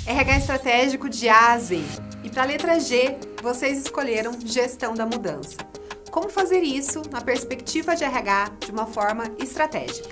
RH estratégico de A a Z. E para a letra G, vocês escolheram gestão da mudança. Como fazer isso na perspectiva de RH de uma forma estratégica?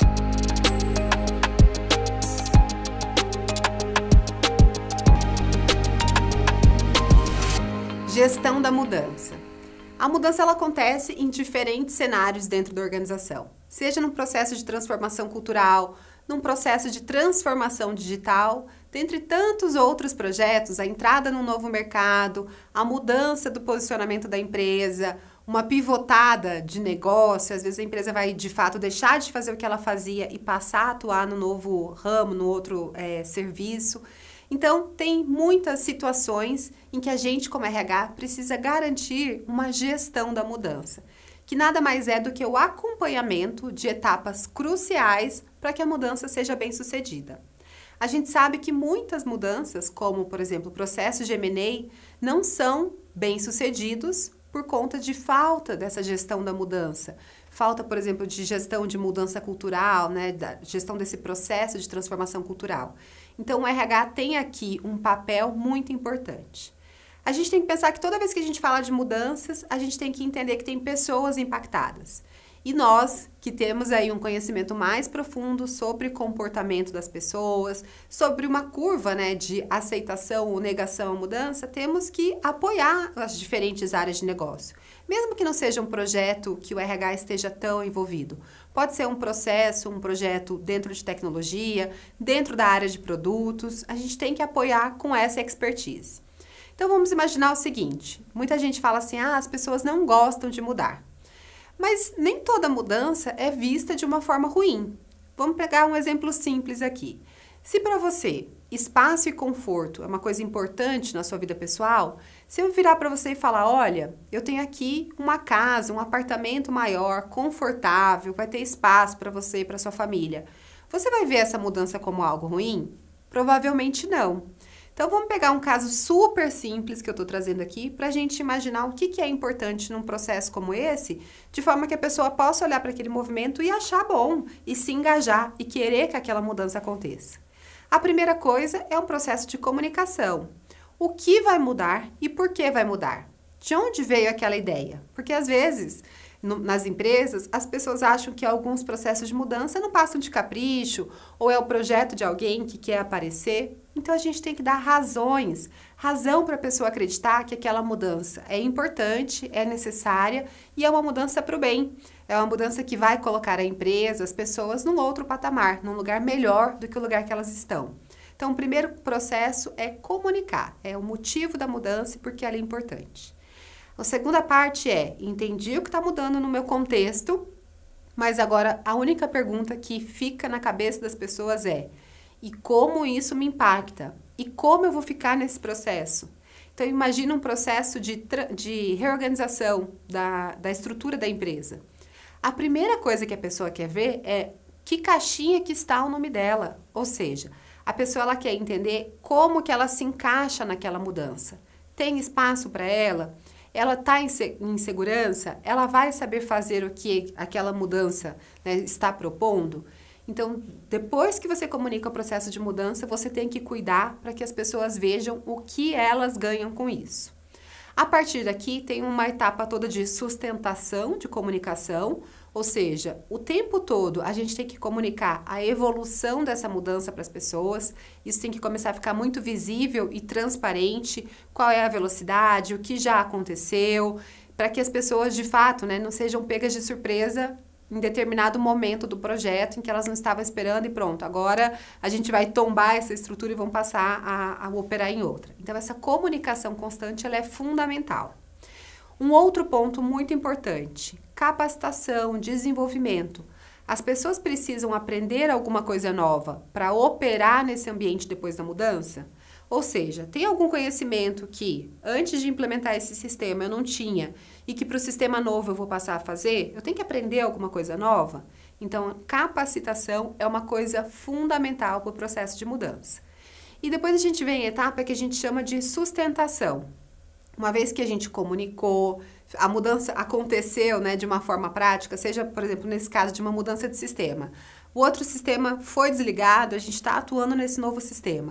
Gestão da mudança. A mudança ela acontece em diferentes cenários dentro da organização, seja num processo de transformação cultural, num processo de transformação digital, dentre tantos outros projetos, a entrada num novo mercado, a mudança do posicionamento da empresa, uma pivotada de negócio, às vezes a empresa vai de fato deixar de fazer o que ela fazia e passar a atuar no novo ramo, no outro serviço. Então, tem muitas situações em que a gente, como RH, precisa garantir uma gestão da mudança, que nada mais é do que o acompanhamento de etapas cruciais para que a mudança seja bem sucedida. A gente sabe que muitas mudanças, como, por exemplo, processos de M&A, não são bem sucedidos por conta de falta dessa gestão da mudança. Falta, por exemplo, de gestão de mudança cultural, né, da gestão desse processo de transformação cultural. Então, o RH tem aqui um papel muito importante. A gente tem que pensar que toda vez que a gente fala de mudanças, a gente tem que entender que tem pessoas impactadas. E nós, que temos aí um conhecimento mais profundo sobre comportamento das pessoas, sobre uma curva, né, de aceitação ou negação à mudança, temos que apoiar as diferentes áreas de negócio. Mesmo que não seja um projeto que o RH esteja tão envolvido. Pode ser um processo, um projeto dentro de tecnologia, dentro da área de produtos, a gente tem que apoiar com essa expertise. Então vamos imaginar o seguinte, muita gente fala assim, as pessoas não gostam de mudar. Mas nem toda mudança é vista de uma forma ruim. Vamos pegar um exemplo simples aqui. Se para você espaço e conforto é uma coisa importante na sua vida pessoal, se eu virar para você e falar, olha, eu tenho aqui uma casa, um apartamento maior, confortável, vai ter espaço para você e para sua família, você vai ver essa mudança como algo ruim? Provavelmente não. Então, vamos pegar um caso super simples que eu estou trazendo aqui para a gente imaginar o que é importante num processo como esse, de forma que a pessoa possa olhar para aquele movimento e achar bom, e se engajar e querer que aquela mudança aconteça. A primeira coisa é um processo de comunicação. O que vai mudar e por que vai mudar? De onde veio aquela ideia? Porque às vezes, nas empresas, as pessoas acham que alguns processos de mudança não passam de capricho, ou é o projeto de alguém que quer aparecer. Então, a gente tem que dar razão para a pessoa acreditar que aquela mudança é importante, é necessária e é uma mudança para o bem. É uma mudança que vai colocar a empresa, as pessoas, num outro patamar, num lugar melhor do que o lugar que elas estão. Então, o primeiro processo é comunicar, é o motivo da mudança e por que ela é importante. A segunda parte é, entendi o que está mudando no meu contexto, mas agora a única pergunta que fica na cabeça das pessoas é, e como isso me impacta? E como eu vou ficar nesse processo? Então, imagina um processo de reorganização da estrutura da empresa. A primeira coisa que a pessoa quer ver é que caixinha que está o nome dela. Ou seja, a pessoa ela quer entender como que ela se encaixa naquela mudança. Tem espaço para ela? Ela está em segurança? Ela vai saber fazer o que aquela mudança, né, está propondo? Então, depois que você comunica o processo de mudança, você tem que cuidar para que as pessoas vejam o que elas ganham com isso. A partir daqui, tem uma etapa toda de sustentação, de comunicação, ou seja, o tempo todo a gente tem que comunicar a evolução dessa mudança para as pessoas, isso tem que começar a ficar muito visível e transparente, qual é a velocidade, o que já aconteceu, para que as pessoas, de fato, né, não sejam pegas de surpresa em determinado momento do projeto em que elas não estavam esperando e pronto, agora a gente vai tombar essa estrutura e vão passar a operar em outra. Então, essa comunicação constante ela é fundamental. Um outro ponto muito importante, capacitação, desenvolvimento. As pessoas precisam aprender alguma coisa nova para operar nesse ambiente depois da mudança? Ou seja, tem algum conhecimento que antes de implementar esse sistema eu não tinha e que para o sistema novo eu vou passar a fazer? Eu tenho que aprender alguma coisa nova? Então, capacitação é uma coisa fundamental para o processo de mudança. E depois a gente vem em etapa que a gente chama de sustentação. Uma vez que a gente comunicou, a mudança aconteceu, né, de uma forma prática, seja, por exemplo, nesse caso de uma mudança de sistema. O outro sistema foi desligado, a gente está atuando nesse novo sistema.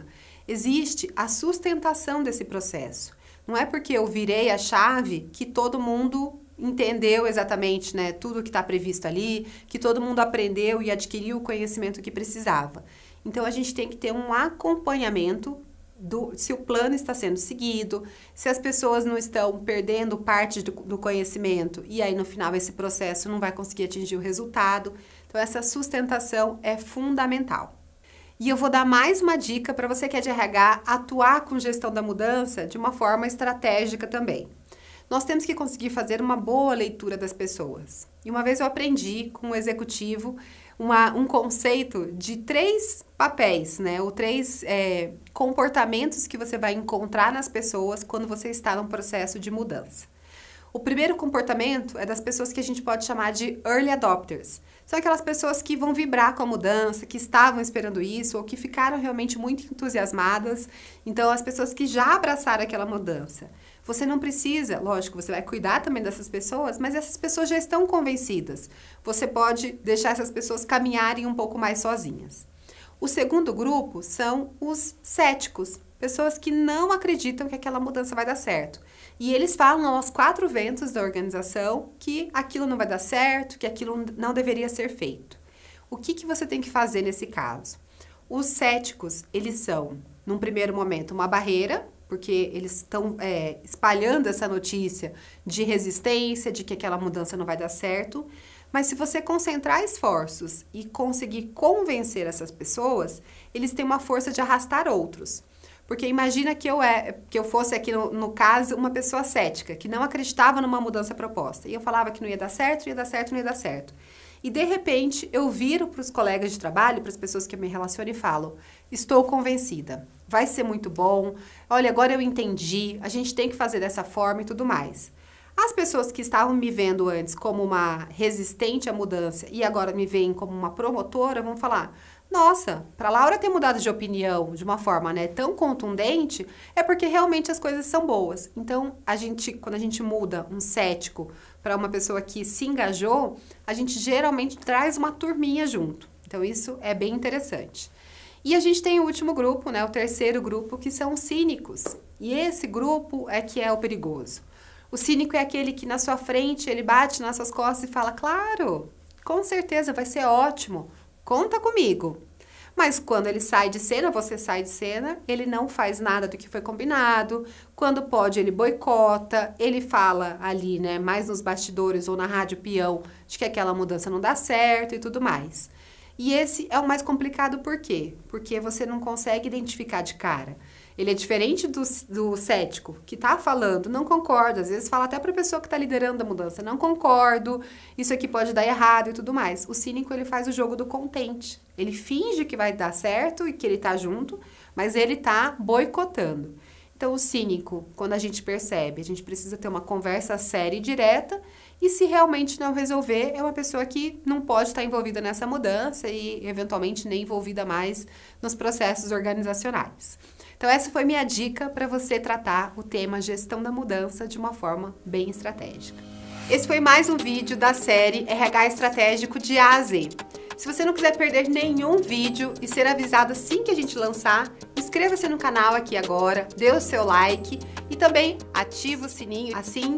Existe a sustentação desse processo. Não é porque eu virei a chave que todo mundo entendeu exatamente, né, tudo que está previsto ali, que todo mundo aprendeu e adquiriu o conhecimento que precisava. Então, a gente tem que ter um acompanhamento se o plano está sendo seguido, se as pessoas não estão perdendo parte do conhecimento e aí no final esse processo não vai conseguir atingir o resultado. Então essa sustentação é fundamental. E eu vou dar mais uma dica para você que é de RH atuar com gestão da mudança de uma forma estratégica também. Nós temos que conseguir fazer uma boa leitura das pessoas. E uma vez eu aprendi com um executivo um conceito de 3 papéis, né? Ou 3 comportamentos que você vai encontrar nas pessoas quando você está num processo de mudança. O primeiro comportamento é das pessoas que a gente pode chamar de early adopters. São aquelas pessoas que vão vibrar com a mudança, que estavam esperando isso ou que ficaram realmente muito entusiasmadas. Então, as pessoas que já abraçaram aquela mudança. Você não precisa, lógico, você vai cuidar também dessas pessoas, mas essas pessoas já estão convencidas. Você pode deixar essas pessoas caminharem um pouco mais sozinhas. O segundo grupo são os céticos, pessoas que não acreditam que aquela mudança vai dar certo. E eles falam aos 4 ventos da organização que aquilo não vai dar certo, que aquilo não deveria ser feito. O que você tem que fazer nesse caso? Os céticos, eles são, num primeiro momento, uma barreira, porque eles estão espalhando essa notícia de resistência, de que aquela mudança não vai dar certo. Mas se você concentrar esforços e conseguir convencer essas pessoas, eles têm uma força de arrastar outros. Porque imagina que eu fosse aqui, no caso, uma pessoa cética, que não acreditava numa mudança proposta. E eu falava que não ia dar certo, não ia dar certo, não ia dar certo. E, de repente, eu viro para os colegas de trabalho, para as pessoas que eu me relaciono e falo, estou convencida, vai ser muito bom, olha, agora eu entendi, a gente tem que fazer dessa forma e tudo mais. As pessoas que estavam me vendo antes como uma resistente à mudança e agora me veem como uma promotora, vão falar, nossa, para a Laura ter mudado de opinião de uma forma, né, tão contundente, é porque realmente as coisas são boas. Então, quando a gente muda um cético para uma pessoa que se engajou, a gente geralmente traz uma turminha junto. Então, isso é bem interessante. E a gente tem o último grupo, né, o terceiro grupo, que são os cínicos. E esse grupo é que é o perigoso. O cínico é aquele que na sua frente, ele bate nas suas costas e fala, claro, com certeza vai ser ótimo, conta comigo. Mas quando ele sai de cena, você sai de cena, ele não faz nada do que foi combinado. Quando pode, ele boicota, ele fala ali, né, mais nos bastidores ou na rádio peão, de que aquela mudança não dá certo e tudo mais. E esse é o mais complicado por quê? Porque você não consegue identificar de cara. Ele é diferente do cético, que tá falando, não concordo, às vezes fala até para a pessoa que tá liderando a mudança, não concordo, isso aqui pode dar errado e tudo mais. O cínico, ele faz o jogo do contente. Ele finge que vai dar certo e que ele tá junto, mas ele tá boicotando. Então, o cínico, quando a gente percebe, a gente precisa ter uma conversa séria e direta, e se realmente não resolver, é uma pessoa que não pode estar envolvida nessa mudança e, eventualmente, nem envolvida mais nos processos organizacionais. Então, essa foi minha dica para você tratar o tema gestão da mudança de uma forma bem estratégica. Esse foi mais um vídeo da série RH Estratégico de A a Z. Se você não quiser perder nenhum vídeo e ser avisado assim que a gente lançar, inscreva-se no canal aqui agora, dê o seu like e também ativa o sininho, assim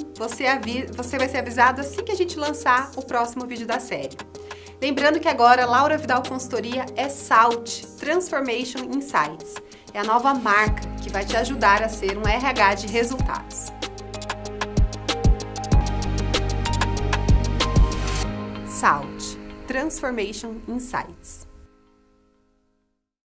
você vai ser avisado assim que a gente lançar o próximo vídeo da série. Lembrando que agora Laura Vidal Consultoria é SALT, Transformation Insights. É a nova marca que vai te ajudar a ser um RH de resultados. SALT, Transformation Insights.